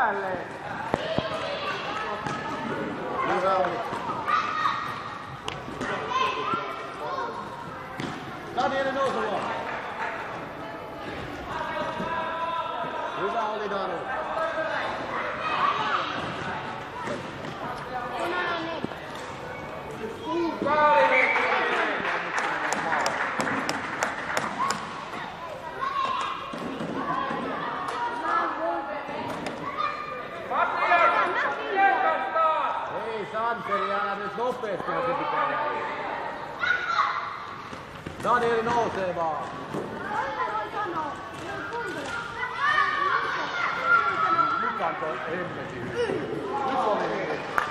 Sisälle! Hyvä oli. Daniel nousua! Hyvä oli Danu. Ei Santeri, älä nyt nopeastihan se pitää näin. Danieli nousee vaan. Nyt antoi hemmetin. Nyt oli hyvin.